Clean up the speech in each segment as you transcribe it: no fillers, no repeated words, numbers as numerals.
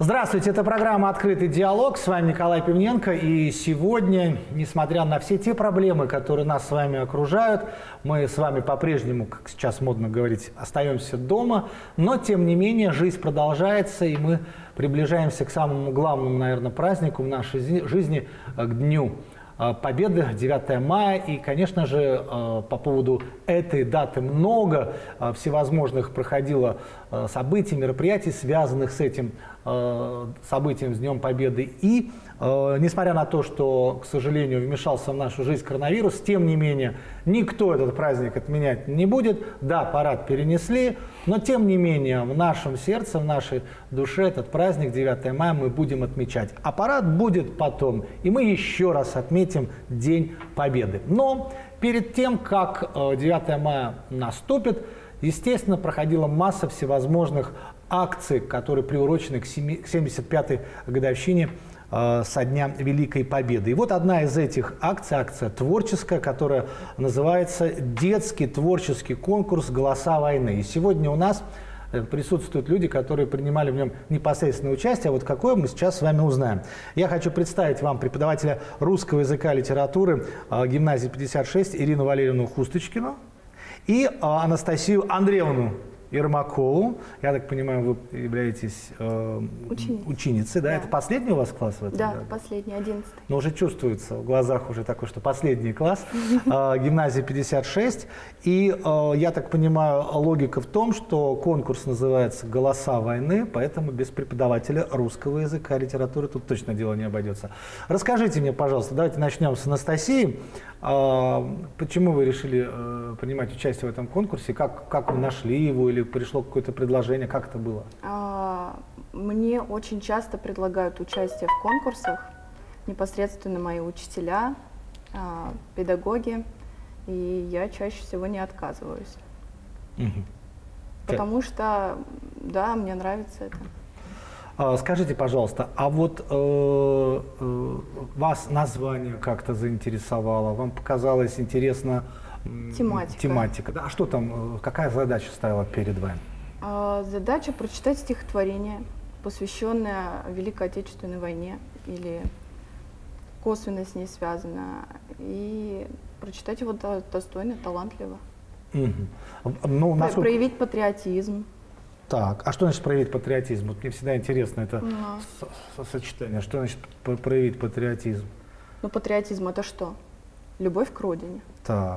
Здравствуйте, это программа «Открытый диалог». С вами Николай Пивненко. И сегодня, несмотря на все те проблемы, которые нас с вами окружают, мы с вами по-прежнему, как сейчас модно говорить, остаемся дома. Но, тем не менее, жизнь продолжается, и мы приближаемся к самому главному, наверное, празднику в нашей жизни, к Дню Победы, 9 мая. И, конечно же, по поводу этой даты много всевозможных проходило событий, мероприятий, связанных с этим событием, с Днем Победы. И, несмотря на то, что, к сожалению, вмешался в нашу жизнь коронавирус, тем не менее, никто этот праздник отменять не будет. Да, парад перенесли, но, тем не менее, в нашем сердце, в нашей душе этот праздник 9 мая мы будем отмечать. А парад будет потом, и мы еще раз отметим День Победы. Но перед тем, как 9 мая наступит, естественно, проходила масса всевозможных акций, которые приурочены к 75-й годовщине со дня Великой Победы. И вот одна из этих акций, акция творческая, которая называется «Детский творческий конкурс «Голоса войны». И сегодня у нас присутствуют люди, которые принимали в нем непосредственное участие. А вот какое мы сейчас с вами узнаем. Я хочу представить вам преподавателя русского языка и литературы гимназии 56 Ирину Валерьевну Хусточкину и Анастасию Андреевну Ермакову. Я так понимаю, вы являетесь ученицей, да? Это последний у вас класс в этом? Да, последний, 11-й. Но уже чувствуется в глазах уже такой, что последний класс, гимназия 56. И я так понимаю, логика в том, что конкурс называется «Голоса войны», поэтому без преподавателя русского языка и литературы тут точно дело не обойдется. Расскажите мне, пожалуйста, давайте начнем с Анастасии. Почему вы решили принимать участие в этом конкурсе? Как вы нашли его или пришло какое-то предложение? Как это было? Мне очень часто предлагают участие в конкурсах непосредственно мои учителя, педагоги, и я чаще всего не отказываюсь. Потому что, да, мне нравится это. Скажите, пожалуйста, а вот вас название как-то заинтересовало? Вам показалась интересна тематика? Да? А что там, какая задача стояла перед вами? Задача прочитать стихотворение, посвященное Великой Отечественной войне или косвенно с ней связано, и прочитать его достойно, талантливо. Ну, проявить патриотизм. Так, а что значит проявить патриотизм? Вот мне всегда интересно это сочетание. Что значит проявить патриотизм? Ну, патриотизм — это что? Любовь к родине. Так.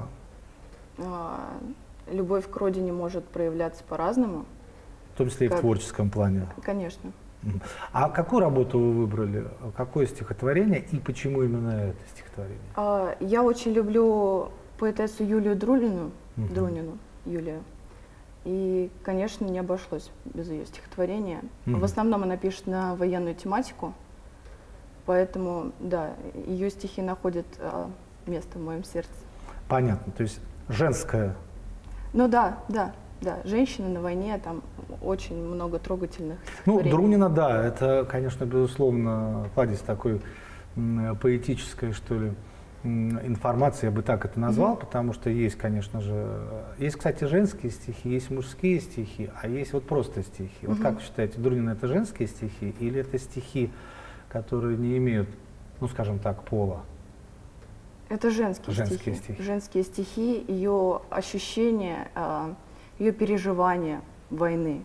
Любовь к родине может проявляться по-разному. В том числе и в творческом плане. Конечно. А какую работу вы выбрали? Какое стихотворение и почему именно это стихотворение? Я очень люблю поэтессу Юлию Друнину, Юлию. И, конечно, не обошлось без ее стихотворения. В основном она пишет на военную тематику, поэтому, да, ее стихи находят место в моем сердце. Понятно, то есть женское. Ну да. Женщины на войне, там очень много трогательных стихотворений. Ну, Друнина, да, это, конечно, безусловно, кладезь такой поэтической, что ли, информации, я бы так это назвал, потому что есть, конечно же, есть, кстати, женские стихи, есть мужские стихи, а есть вот просто стихи. Вот как вы считаете, Друнина — это женские стихи или это стихи, которые не имеют, ну, скажем так, пола? Это женские стихи. Женские стихи, ее ощущения, ее переживания войны.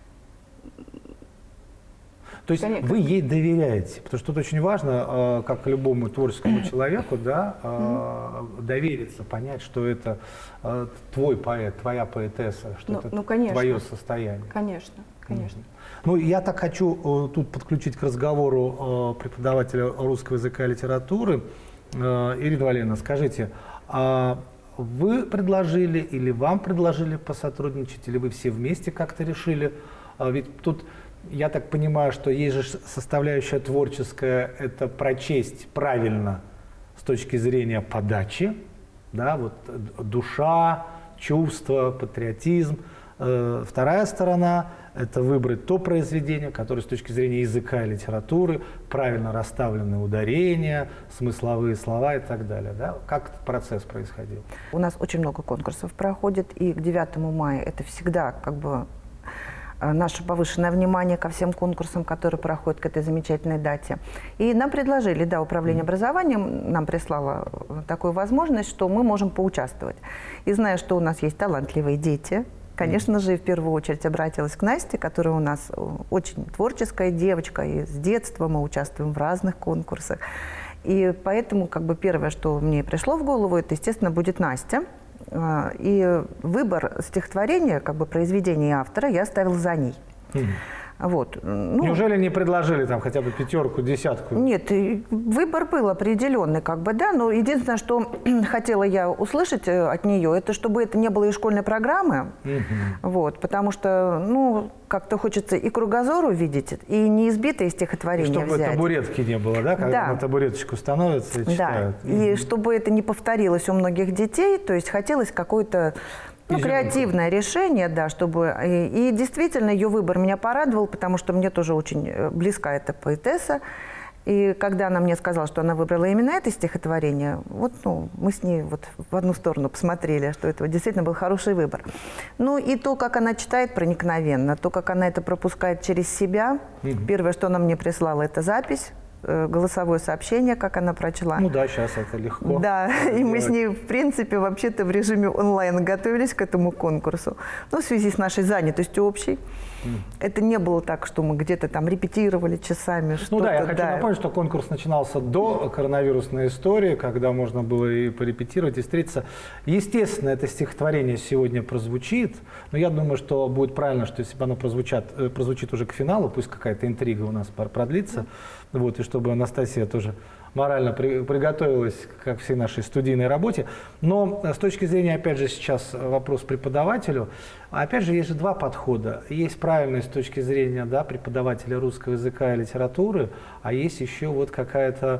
То есть вы ей доверяете, потому что тут очень важно, как любому творческому человеку, да, довериться, понять, что это твой поэт, твоя поэтесса, что это твое состояние. Конечно. Ну, я так хочу тут подключить к разговору преподавателя русского языка и литературы. Ирина Валерьевна, скажите, вы предложили или вам предложили посотрудничать, или вы все вместе как-то решили? Ведь тут, я так понимаю, что есть же составляющая творческая, это прочесть правильно с точки зрения подачи, да, вот душа, чувство, патриотизм. Вторая сторона – это выбрать то произведение, которое с точки зрения языка и литературы, правильно расставленные ударения, смысловые слова и так далее. Да? Как этот процесс происходил? У нас очень много конкурсов проходит, и к 9 мая это всегда как бы наше повышенное внимание ко всем конкурсам, которые проходят к этой замечательной дате. И нам предложили, да, управление образованием нам прислало такую возможность, что мы можем поучаствовать. И зная, что у нас есть талантливые дети, конечно же, в первую очередь обратилась к Насте, которая у нас очень творческая девочка, и с детства мы участвуем в разных конкурсах. И поэтому как бы первое, что мне пришло в голову, это, естественно, будет Настя. И выбор стихотворения, как бы произведения автора, я оставил за ней. Вот. Ну, неужели не предложили там хотя бы пятерку, десятку? Нет, выбор был определенный, как бы, да, но единственное, что хотела я услышать от нее, это чтобы это не было из школьной программы, вот, потому что, ну, как-то хочется и кругозор увидеть, и неизбитое стихотворение чтобы взять. Табуретки не было, да, когда на табуреточку становятся и читают. Да, и чтобы это не повторилось у многих детей, то есть хотелось какой-то... Ну, креативное решение, да, чтобы... И действительно, ее выбор меня порадовал, потому что мне тоже очень близка эта поэтесса. И когда она мне сказала, что она выбрала именно это стихотворение, вот, ну, мы с ней вот в одну сторону посмотрели, что это действительно был хороший выбор. Ну, и то, как она читает проникновенно, то, как она это пропускает через себя. Первое, что она мне прислала, это запись. Голосовое сообщение, как она прочла. Ну да, сейчас это легко. Да, и мы с ней, в принципе, вообще-то в режиме онлайн готовились к этому конкурсу. Но в связи с нашей занятостью общей. Это не было так, что мы где-то там репетировали часами. Ну да, я хочу напомнить, что конкурс начинался до коронавирусной истории, когда можно было и порепетировать, и встретиться. Естественно, это стихотворение сегодня прозвучит, но я думаю, что будет правильно, что если бы оно прозвучит уже к финалу, пусть какая-то интрига у нас продлится, вот, и чтобы Анастасия тоже морально приготовилась ко всей нашей студийной работе. Но с точки зрения, опять же, сейчас вопрос преподавателю, опять же, есть же два подхода. Есть правильный с точки зрения, да, преподавателя русского языка и литературы, а есть еще вот какая-то,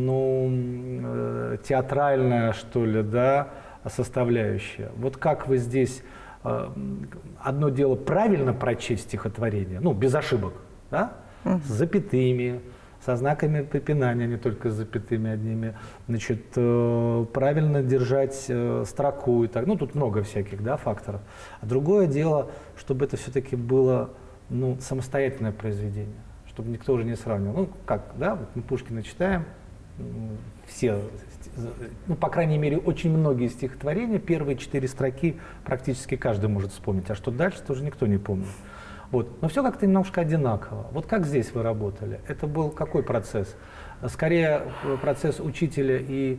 ну, театральная, что ли, да, составляющая. Вот как вы здесь, одно дело правильно прочесть стихотворение, ну, без ошибок, да, с запятыми, со знаками препинания, не только с запятыми одними, значит, правильно держать строку и так. Ну, тут много всяких, да, факторов. А другое дело, чтобы это все-таки было, ну, самостоятельное произведение, чтобы никто уже не сравнивал. Ну, как, да, вот мы Пушкина читаем, все, ну, по крайней мере, очень многие стихотворения, первые 4 строки практически каждый может вспомнить, а что дальше, тоже никто не помнит. Вот. Но все как-то немножко одинаково. Вот как здесь вы работали? Это был какой процесс? Скорее процесс учителя и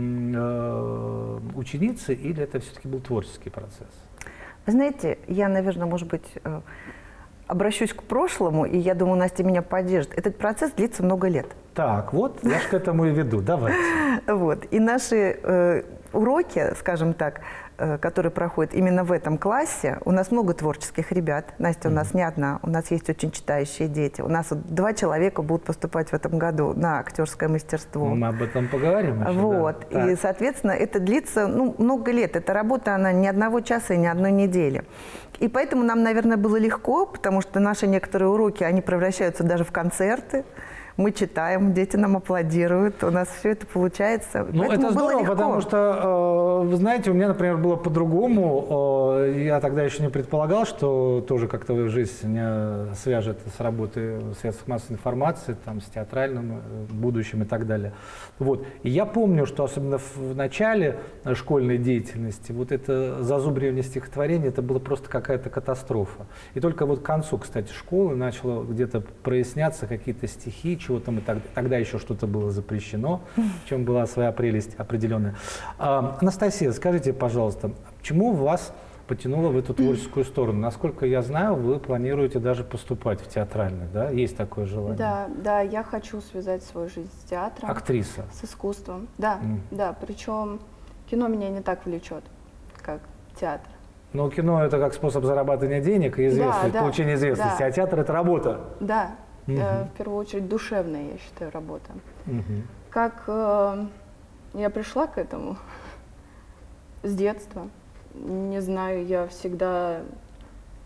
ученицы, или это все-таки был творческий процесс? Вы знаете, я, наверное, может быть, обращусь к прошлому, и я думаю, Настя меня поддержит. Этот процесс длится много лет. Так, вот, я же к этому и веду. Давайте. Вот. И наши уроки, скажем так, которые проходят именно в этом классе, у нас много творческих ребят. Настя у нас не одна, у нас есть очень читающие дети. У нас вот 2 человека будут поступать в этом году на актерское мастерство. Мы об этом поговорим еще. Вот. Да. И, соответственно, это длится, ну, много лет. Эта работа, она ни одного часа и ни одной недели. И поэтому нам, наверное, было легко, потому что наши некоторые уроки, они превращаются даже в концерты. Мы читаем, дети нам аплодируют, у нас все это получается. Ну, это здорово, потому что, вы знаете, у меня, например, было по-другому. Я тогда еще не предполагал, что тоже как-то жизнь меня свяжет с работой средств массовой информации, там, с театральным будущим и так далее. Вот. И я помню, что особенно в начале школьной деятельности вот это зазубривание стихотворения, это было просто какая-то катастрофа. И только вот к концу, кстати, школы начало где-то проясняться какие-то стихи, чего-то мы тогда еще что-то было запрещено, в чем была своя прелесть определенная. Анастасия, скажите, пожалуйста, почему вас потянуло в эту творческую сторону? Насколько я знаю, вы планируете даже поступать в театральный, да? Есть такое желание? Да, да, я хочу связать свою жизнь с театром. Актриса? С искусством, да, да. Причем кино меня не так влечет, как театр. Но кино — это как способ зарабатывания денег и известности, получения известности, да. А театр — это работа. Да. В первую очередь душевная, я считаю, работа. Как я пришла к этому с детства, не знаю, я всегда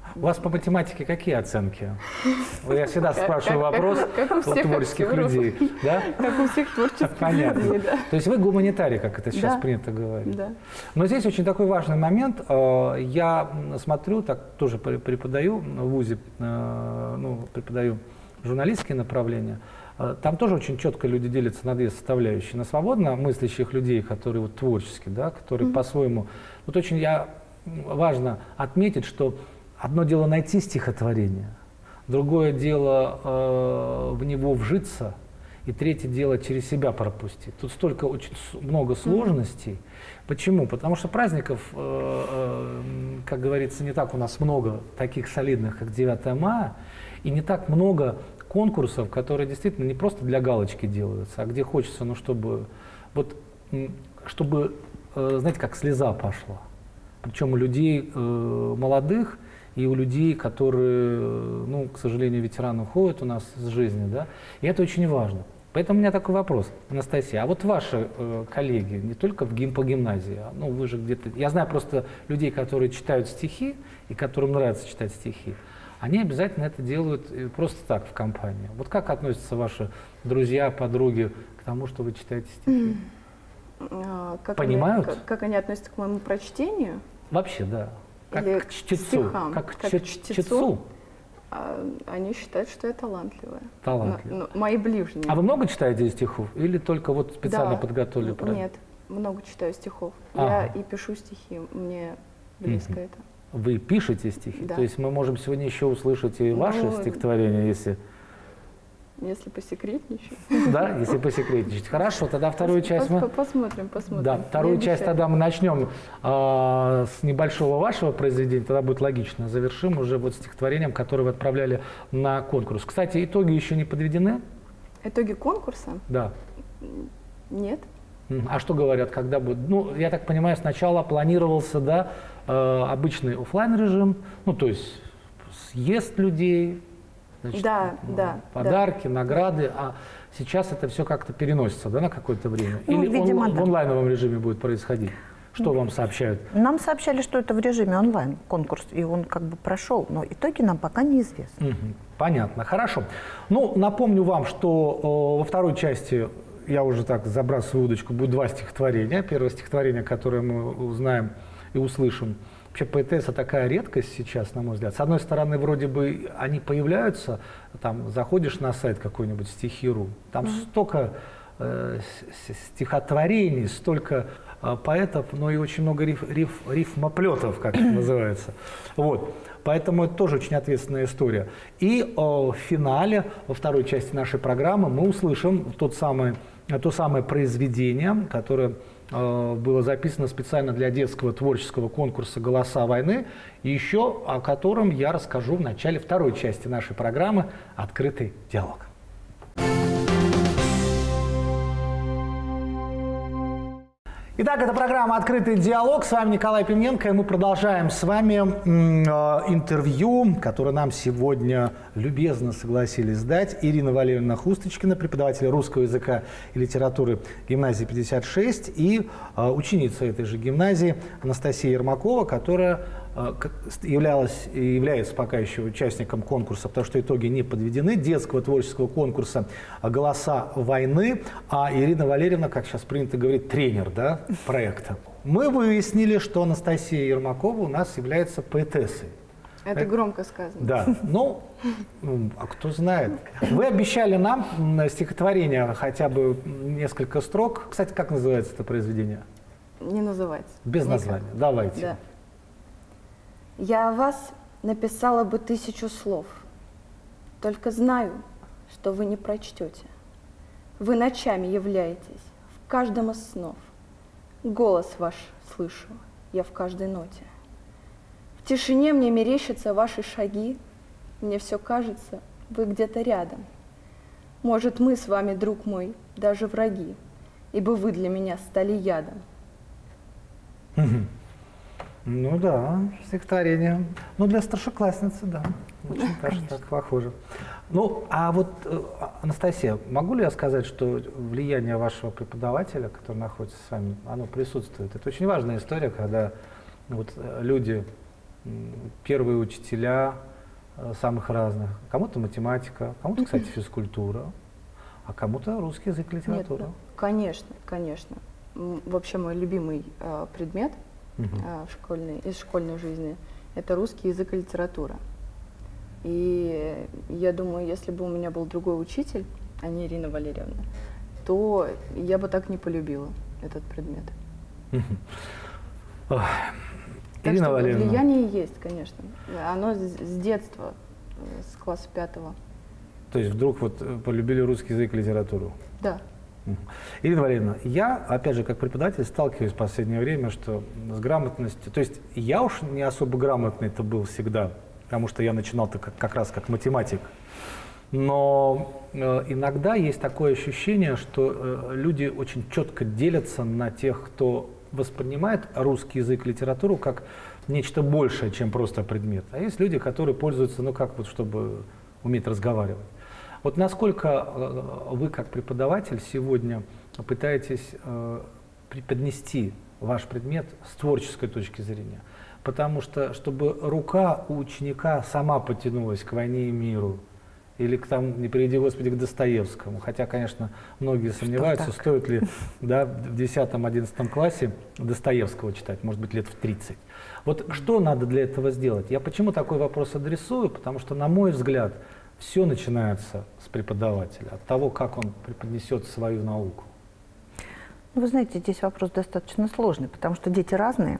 У вас по математике какие оценки? Я всегда спрашиваю вопрос у творческих людей. Да? Как у всех творческих Понятно. людей, да. То есть вы гуманитарий, как это сейчас Да. принято говорить. Да. Но здесь очень такой важный момент. Я смотрю, так тоже преподаю в ВУЗе, преподаю журналистские направления. Там тоже очень четко люди делятся на две составляющие. На свободно мыслящих людей, которые вот творчески, да, которые по-своему... Вот очень важно отметить, что одно дело найти стихотворение, другое дело в него вжиться, и третье дело через себя пропустить. Тут столько очень много сложностей. Почему? Потому что праздников, как говорится, не так у нас много таких солидных, как 9 мая, и не так много конкурсов, которые действительно не просто для галочки делаются, а где хочется, чтобы, знаете, как слеза пошла. Причем у людей молодых и у людей, которые, к сожалению, ветераны уходят у нас с жизни, да, и это очень важно. Поэтому у меня такой вопрос, Анастасия, а вот ваши коллеги, не только по гимназии, вы же где-то, я знаю просто людей, которые читают стихи и которым нравится читать стихи, они обязательно это делают просто так в компании. Вот как относятся ваши друзья, подруги к тому, что вы читаете стихи? Понимают? Как они относятся к моему прочтению? Вообще, да. Как Или к чтецу. стихам? Как к чтецу? чтецу. Они считают, что я талантливая. Талантливая. Мои ближние. А вы много читаете стихов? Или только вот специально Да. подготовили? Нет, много читаю стихов. Ага. Я и пишу стихи, мне близко это. Вы пишете стихи? Да. То есть мы можем сегодня еще услышать и ваши стихотворения, если... Если посекретничать. Да, если посекретничать. Хорошо, тогда вторую часть мы... Посмотрим. Да, вторую часть тогда мы начнем с небольшого вашего произведения, тогда будет логично. Завершим уже вот стихотворением, которое вы отправляли на конкурс. Кстати, итоги еще не подведены? Итоги конкурса? Да. Нет. А что говорят, когда будет? Я так понимаю, сначала планировался, да, обычный офлайн режим, то есть съезд людей, значит, подарки, награды, а сейчас это все как-то переносится, да, на какое-то время? Или видимо, в онлайновом режиме будет происходить? Что вам сообщают? Нам сообщали, что это в режиме онлайн конкурс, и он как бы прошел, но итоги нам пока неизвестны. Понятно, хорошо. Напомню вам, что во второй части, я уже так забрасываю удочку, будет 2 стихотворения. Первое стихотворение, которое мы узнаем и услышим. Вообще поэтесса такая редкость сейчас, на мой взгляд. С одной стороны, вроде бы они появляются, там заходишь на сайт какой-нибудь стихи.ру, там столько стихотворений, столько поэтов, но и очень много рифмоплетов, как это называется. Вот. Поэтому это тоже очень ответственная история. И в финале, во второй части нашей программы, мы услышим то самое произведение, которое было записано специально для детского творческого конкурса «Голоса войны», и еще о котором я расскажу в начале второй части нашей программы «Открытый диалог». Итак, это программа «Открытый диалог». С вами Николай Пименко, и мы продолжаем с вами интервью, которое нам сегодня любезно согласились дать Ирина Валерьевна Хусточкина, преподаватель русского языка и литературы гимназии 56, и ученица этой же гимназии Анастасия Ермакова, которая являлась и является пока еще участником конкурса, потому что итоги не подведены, детского творческого конкурса «Голоса войны», а Ирина Валерьевна, как сейчас принято говорить, тренер, да, проекта. Мы выяснили, что Анастасия Ермакова у нас является поэтессой. Это громко сказано. Да, а кто знает. Вы обещали нам стихотворение, хотя бы несколько строк. Кстати, как называется это произведение? Не называется. Без названия. Давайте. Да. Я о вас написала бы 1000 слов, только знаю, что вы не прочтете. Вы ночами являетесь в каждом из снов. Голос ваш слышу я в каждой ноте. В тишине мне мерещатся ваши шаги, мне все кажется, вы где-то рядом. Может, мы с вами, друг мой, даже враги, ибо вы для меня стали ядом. Ну да, стихотворение. Для старшеклассницы, да. Очень даже так похоже. А вот, Анастасия, могу ли я сказать, что влияние вашего преподавателя, который находится с вами, оно присутствует? Это очень важная история, когда люди первые учителя самых разных. Кому-то математика, кому-то, кстати, физкультура, а кому-то русский язык и литература. Нет, конечно, конечно. Вообще мой любимый предмет из школьной жизни – это русский язык и литература. И я думаю, если бы у меня был другой учитель, а не Ирина Валерьевна, то я бы так не полюбила этот предмет. Так Ирина что Валерьевна. влияние есть, конечно. Оно с детства, с класса 5-го. То есть вдруг вот полюбили русский язык и литературу? Да. Ирина Валерьевна, я, опять же, как преподаватель, сталкиваюсь в последнее время, что с грамотностью, то есть я уж не особо грамотный-то был всегда, потому что я начинал-то как раз как математик, но иногда есть такое ощущение, что люди очень четко делятся на тех, кто воспринимает русский язык и литературу как нечто большее, чем просто предмет, а есть люди, которые пользуются, ну как вот, чтобы уметь разговаривать. Вот насколько вы, как преподаватель, сегодня пытаетесь преподнести ваш предмет с творческой точки зрения? Потому что, чтобы рука у ученика сама потянулась к «Войне и миру», или к, там, не приведи Господи, к Достоевскому, хотя, конечно, многие сомневаются, стоит ли в 10-11 классе Достоевского читать, может быть, лет в 30. Вот что надо для этого сделать? Я почему такой вопрос адресую? Потому что, на мой взгляд, все начинается с преподавателя, от того, как он преподнесет свою науку. Вы знаете, здесь вопрос достаточно сложный, потому что дети разные.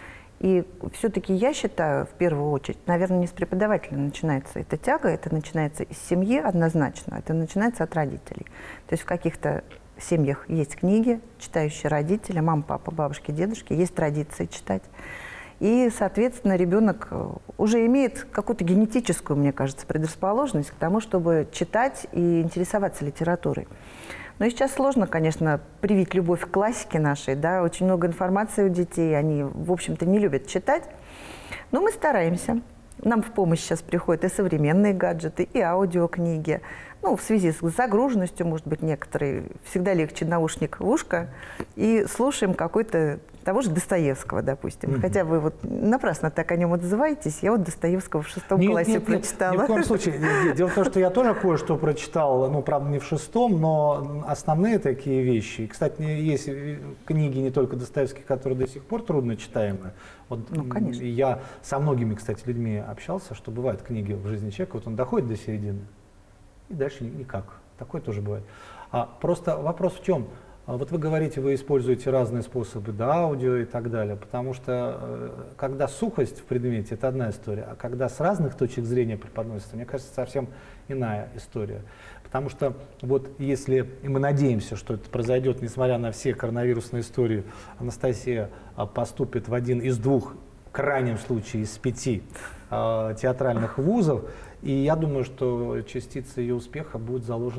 И все-таки я считаю, в первую очередь, наверное, не с преподавателя начинается эта тяга, это начинается из семьи однозначно, это начинается от родителей. То есть в каких-то семьях есть книги, читающие родители, мама, папа, бабушки, дедушки, есть традиции читать. И, соответственно, ребенок уже имеет какую-то генетическую, мне кажется, предрасположенность к тому, чтобы читать и интересоваться литературой. Но сейчас сложно, конечно, привить любовь к классике нашей, да, очень много информации у детей, они, в общем-то, не любят читать, но мы стараемся. Нам в помощь сейчас приходят и современные гаджеты, и аудиокниги. Ну, в связи с загруженностью, может быть, некоторые, всегда легче наушник в ушко, и слушаем какой-то того же Достоевского, допустим. Хотя вы вот напрасно так о нем отзываетесь. Я вот Достоевского в 6 классе прочитала. Ни в коем случае. Дело в том, что я тоже кое-что прочитал, ну, правда, не в 6, но основные такие вещи. И, кстати, есть книги не только Достоевских, которые до сих пор трудно читаемы. Вот, ну, конечно. Я со многими, кстати, людьми общался, что бывают книги в жизни человека, вот он доходит до середины, и дальше никак. Такое тоже бывает. Просто вопрос в чем? Вот вы говорите, вы используете разные способы, да, аудио и так далее, потому что когда сухость в предмете, это одна история, а когда с разных точек зрения преподносится, мне кажется, совсем иная история. Потому что вот если, и мы надеемся, что это произойдет, несмотря на все коронавирусные истории, Анастасия поступит в один из 2, в крайнем случае из 5 театральных вузов, и я думаю, что частица ее успеха была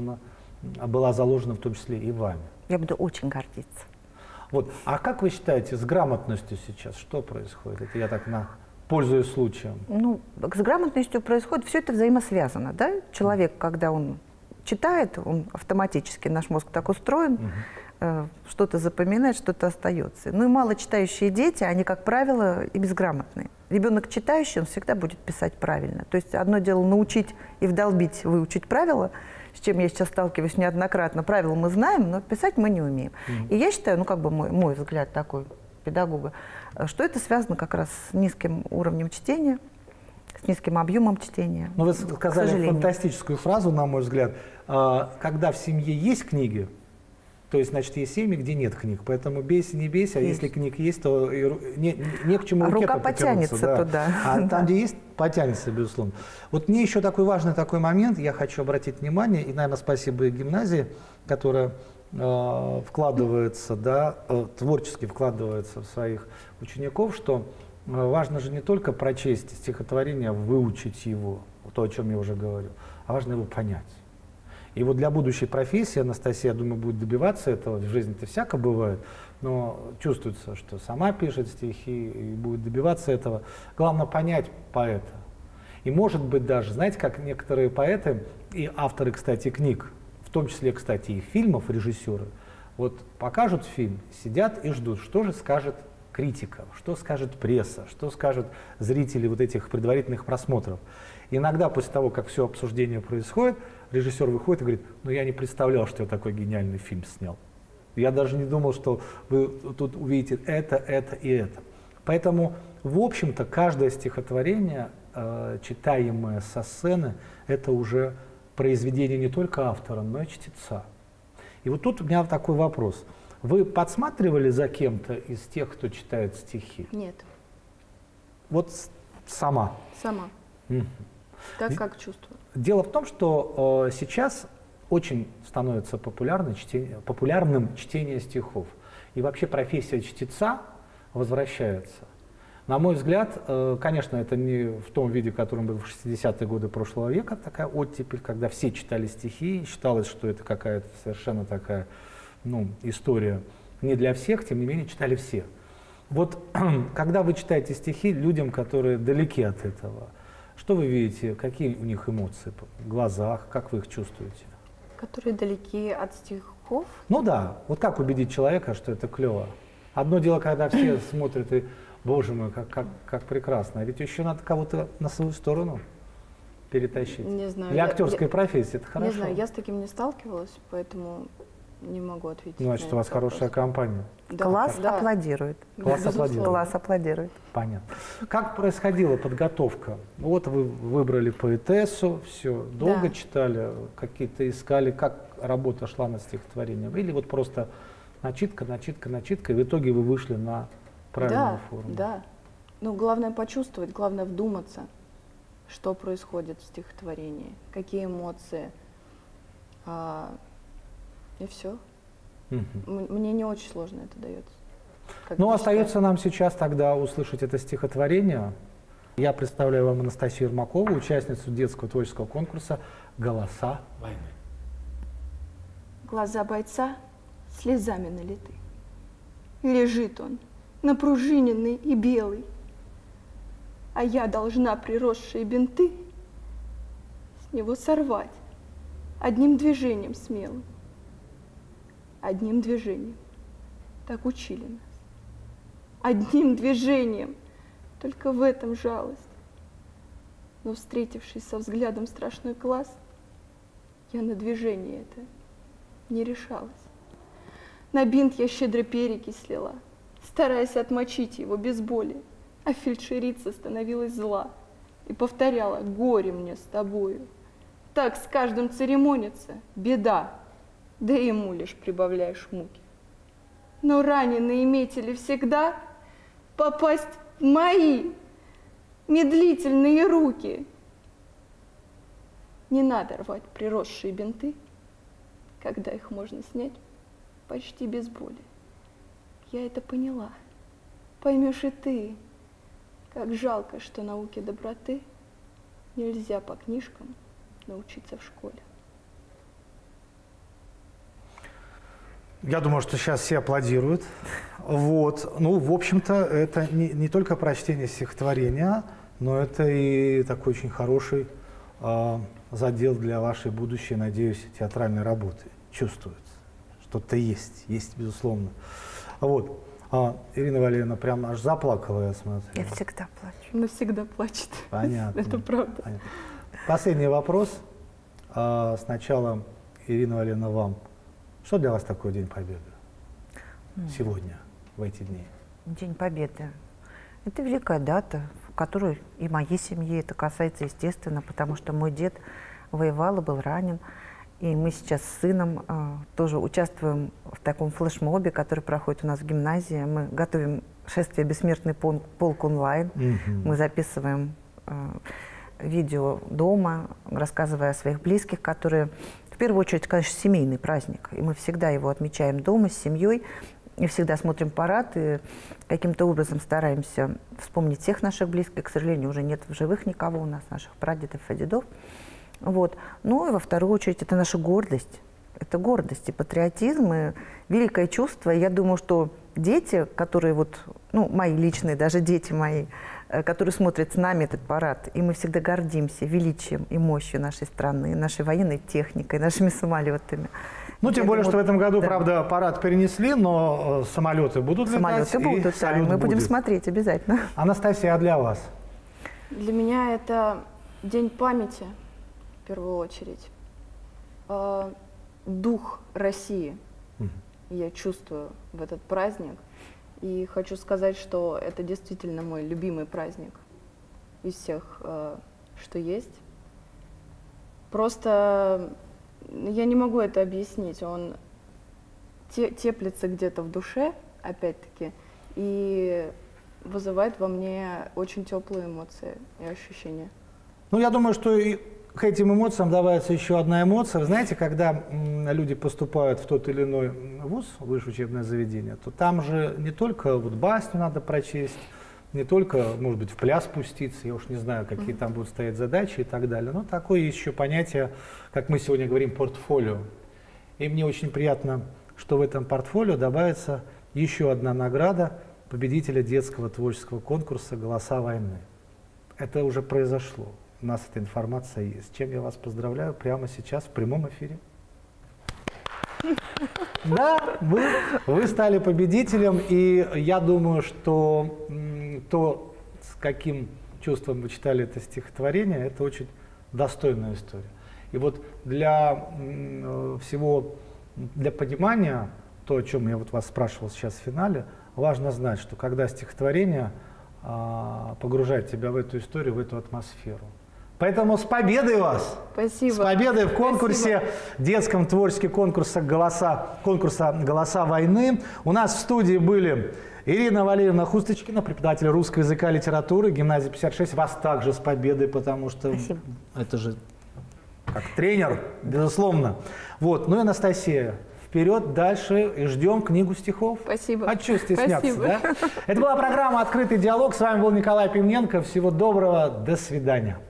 заложена в том числе и вами. Я буду очень гордиться. Вот. А как вы считаете, с грамотностью сейчас что происходит? Это я так пользуюсь случаем. Ну, с грамотностью происходит, все это взаимосвязано, да? Человек, когда он читает, он автоматически, наш мозг так устроен, что-то запоминает, что-то остается. Ну и малочитающие дети, они, как правило, и безграмотные. Ребенок читающий, он всегда будет писать правильно. То есть одно дело научить и вдолбить, выучить правила, с чем я сейчас сталкиваюсь неоднократно. Правила мы знаем, но писать мы не умеем. И я считаю, ну как бы мой взгляд такой педагога, что это связано как раз с низким уровнем чтения, с низким объемом чтения. Ну, вы сказали фантастическую фразу, на мой взгляд. Когда в семье есть книги, то есть, значит, есть семьи, где нет книг. Поэтому бейся, не бейся, а если книг есть, то не к чему рука потянется туда. А там, где есть, потянется, безусловно. Вот мне еще такой важный такой момент, я хочу обратить внимание, и, наверное, спасибо и гимназии, которая вкладывается, да, творчески вкладывается в своих учеников, что важно же не только прочесть стихотворение, выучить его, то, о чем я уже говорил, а важно его понять. И вот для будущей профессии Анастасия, я думаю, будет добиваться этого. В жизни-то всяко бывает, но чувствуется, что сама пишет стихи и будет добиваться этого. Главное понять поэта. И может быть даже, знаете, как некоторые поэты и авторы, кстати, книг, в том числе, кстати, и фильмов, режиссеры, вот покажут фильм, сидят и ждут, что же скажет критиков, что скажет пресса, что скажут зрители вот этих предварительных просмотров. Иногда после того, как все обсуждение происходит, режиссер выходит и говорит: ну я не представлял, что я такой гениальный фильм снял. Я даже не думал, что вы тут увидите это и это. Поэтому, в общем-то, каждое стихотворение, читаемое со сцены, это уже произведение не только автора, но и чтеца. И вот тут у меня такой вопрос. Вы подсматривали за кем-то из тех, кто читает стихи? Нет. Вот сама? Сама. Так, как чувствую. Дело в том, что сейчас очень становится популярным чтение стихов. И вообще профессия чтеца возвращается. На мой взгляд, конечно, это не в том виде, в котором был в 60-е годы прошлого века, такая оттепель, когда все читали стихи, и считалось, что это какая-то совершенно такая, история не для всех, тем не менее читали все. Вот когда вы читаете стихи людям, которые далеки от этого, что вы видите, какие у них эмоции в глазах, как вы их чувствуете? Которые далеки от стихов? Ну да, вот как убедить человека, что это клево? Одно дело, когда все смотрят и, боже мой, как прекрасно, а ведь еще надо кого-то на свою сторону перетащить. Не знаю. Для актерской профессии это хорошо. Не знаю, я с таким не сталкивалась, поэтому не могу ответить. Значит, у вас хорошая компания. Да, Класс да. аплодирует. Класс аплодирует. Класс аплодирует. Понятно. Как происходила подготовка? Вот вы выбрали поэтессу, все, долго Да. читали, какие-то искали, как работа шла над стихотворением? Или вот просто начитка, и в итоге вы вышли на правильную форму? Да. Ну, главное почувствовать, главное вдуматься, что происходит в стихотворении, какие эмоции. И все. Мне не очень сложно это дается. Ну, остается нам сейчас тогда услышать это стихотворение. Я представляю вам Анастасию Ермакову, участницу детского творческого конкурса «Голоса войны». Глаза бойца слезами налиты. Лежит он, напружиненный и белый. А я должна приросшие бинты с него сорвать одним движением смелым. Одним движением. Так учили нас. Одним движением. Только в этом жалость. Но, встретившись со взглядом страшной класс, я на движение это не решалась. На бинт я щедро перекись слила, стараясь отмочить его без боли, а фельдшерица становилась зла и повторяла: горе мне с тобою. Так с каждым церемонится беда, да и ему лишь прибавляешь муки. Но раненые метели всегда попасть в мои медлительные руки. Не надо рвать приросшие бинты, когда их можно снять почти без боли. Я это поняла. Поймешь и ты, как жалко, что науке доброты нельзя по книжкам научиться в школе. Я думаю, что сейчас все аплодируют. Вот. Ну, в общем-то, это не только прочтение стихотворения, но это и такой очень хороший задел для вашей будущей, надеюсь, театральной работы. Чувствуется. Что-то есть, безусловно. Вот. Ирина Валерьевна прям аж заплакала, я смотрю. Я всегда плачу. Она всегда плачет. Понятно. Это правда. Понятно. Последний вопрос. Сначала, Ирина Валерьевна, вам. Что для вас такое День Победы сегодня, в эти дни? День Победы. Это великая дата, в которую и моей семьи это касается, естественно, потому что мой дед воевал и был ранен. И мы сейчас с сыном тоже участвуем в таком флешмобе, который проходит у нас в гимназии. Мы готовим шествие «Бессмертный полк» онлайн. Мы записываем видео дома, рассказывая о своих близких, которые... В первую очередь, конечно, семейный праздник. И мы всегда его отмечаем дома, с семьей. И всегда смотрим парад. И каким-то образом стараемся вспомнить всех наших близких. К сожалению, уже нет в живых никого у нас, наших прадедов и дедов. Вот. Ну и во вторую очередь, это наша гордость. Это гордость и патриотизм, и великое чувство. И я думаю, что дети, которые вот, ну, мои личные, даже дети мои, которые смотрят с нами этот парад, и мы всегда гордимся величием и мощью нашей страны, нашей военной техникой, нашими самолетами. Ну, тем более, что в этом году, правда, парад перенесли, но самолеты будут летать. Самолеты будут, да, мы будем смотреть обязательно. Анастасия, а для вас? Для меня это день памяти, в первую очередь. Дух России я чувствую в этот праздник. И хочу сказать, что это действительно мой любимый праздник из всех, что есть. Просто я не могу это объяснить. Он теплится где-то в душе, опять-таки, и вызывает во мне очень теплые эмоции и ощущения. Ну, я думаю, что и к этим эмоциям добавится еще одна эмоция. Вы знаете, когда люди поступают в тот или иной вуз, высшее учебное заведение, то там же не только вот басню надо прочесть, не только, может быть, в пляс спуститься, я уж не знаю, какие там будут стоять задачи и так далее, но такое еще понятие, как мы сегодня говорим, портфолио. И мне очень приятно, что в этом портфолио добавится еще одна награда победителя детского творческого конкурса «Голоса войны». Это уже произошло. У нас эта информация есть. С чем я вас поздравляю прямо сейчас в прямом эфире. Да, вы стали победителем, и я думаю, что то, с каким чувством вы читали это стихотворение, это очень достойная история. И вот для всего, для понимания, то, о чем я вот вас спрашивал сейчас в финале, важно знать, что когда стихотворение погружает тебя в эту историю, в эту атмосферу. Поэтому с победой вас! Спасибо. С победой в конкурсе, детском творческом конкурсе «Голоса войны». У нас в студии были Ирина Валерьевна Хусточкина, преподаватель русского языка и литературы, гимназия 56. Вас также с победой, потому что Спасибо. Это же как тренер, безусловно. Вот. Ну и Анастасия. Вперед, дальше и ждем книгу стихов. Спасибо. А что стесняться, Спасибо. да? Это была программа «Открытый диалог». С вами был Николай Пивненко. Всего доброго. До свидания.